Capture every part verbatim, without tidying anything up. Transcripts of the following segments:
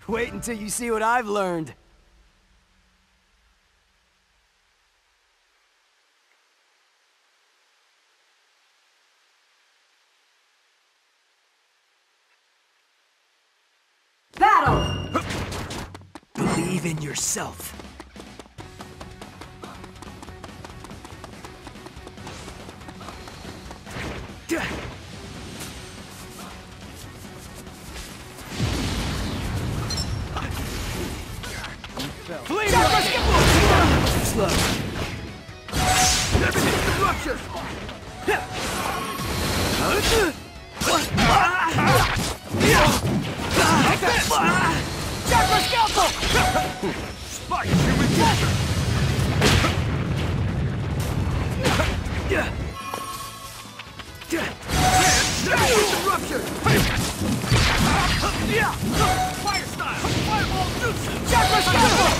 Wait until you see what I've learned. Battle! Believe in yourself. Flame Rush! Too slow. Everything's disruption! Chakra Scalpel! Spike human torture! Disruption! Fire style! Fireball jutsu! Chakra Scalpel!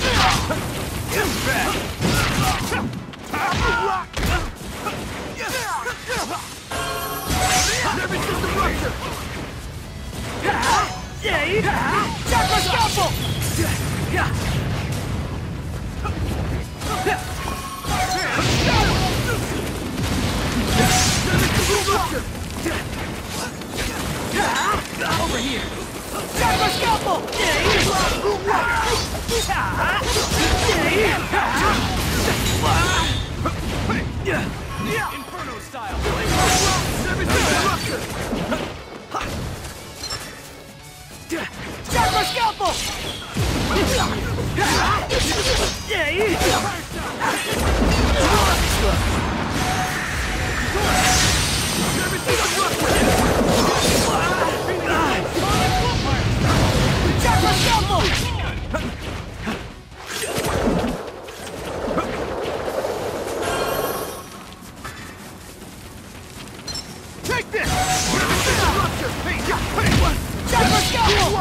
Nervous system rupture! Chakra Scalpel! Over here! Chakra Scalpel! Inferno style! Nervous system rupture! Chakra Scalpel! Nervous system rupture! Chakra Scalpel! Take this! Nervous system rupture! Hey, hey, what? Chakra Scalpel!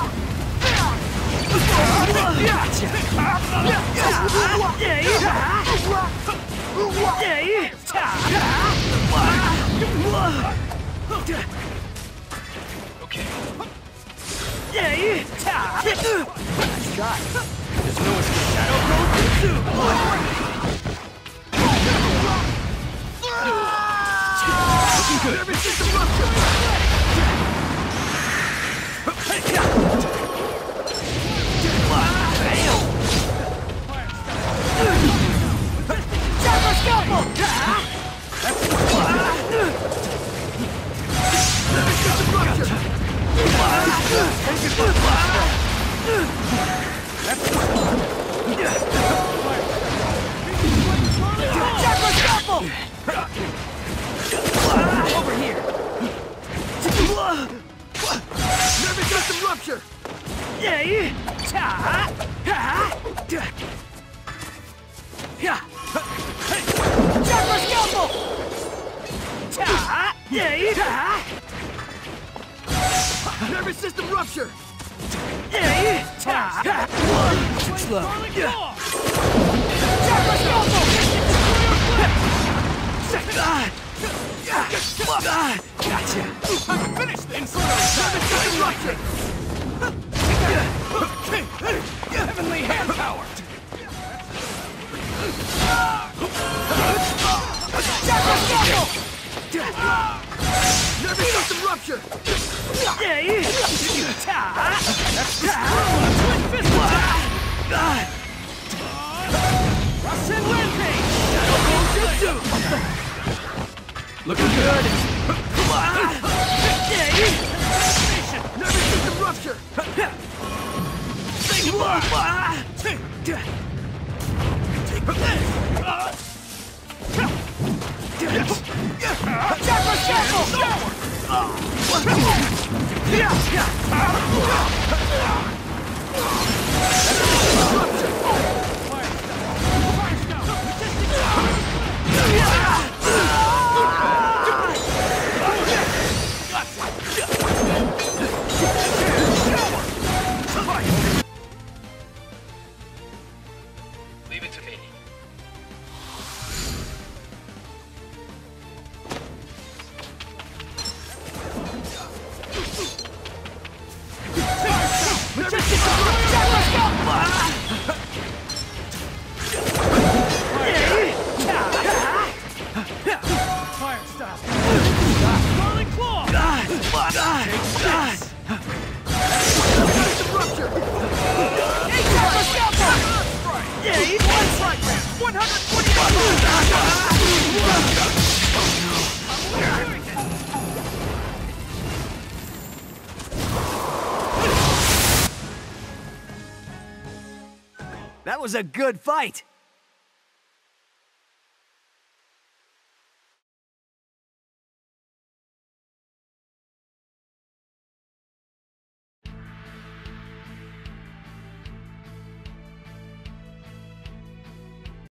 Okay. Nice try. There's no escape. Shadow Code Jutsu! Looking good. Nervous system rupture! Chakra Scalpel! Nervous system rupture! Chakra Scalpel! Over here! Nervous system rupture! Chakra Scalpel! Nervous system rupture! Too slow. Chakra Scalpel! Gotcha. I'm finished! Inferno! Nervous system rupture! Heavenly hand power! Chakra Scalpel! Nervous system rupture! Twin fist attack! Rasen Rampage! Shadow Clone Jutsu! Looking good! Nervous system rupture! Take this! Chakra Scalpel! Leave it to me. That was a good fight.